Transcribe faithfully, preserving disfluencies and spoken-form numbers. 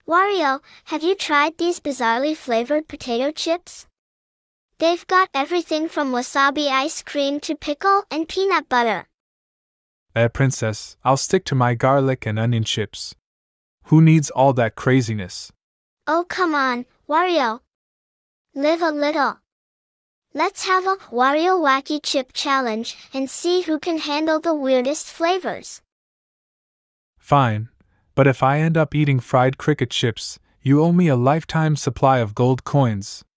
Wario, have you tried these bizarrely flavored potato chips? They've got everything from wasabi ice cream to pickle and peanut butter. Eh, princess, I'll stick to my garlic and onion chips. Who needs all that craziness? Oh, come on, Wario. Live a little. Let's have a Wario Wacky Chip Challenge and see who can handle the weirdest flavors. Fine, but if I end up eating fried cricket chips, you owe me a lifetime supply of gold coins.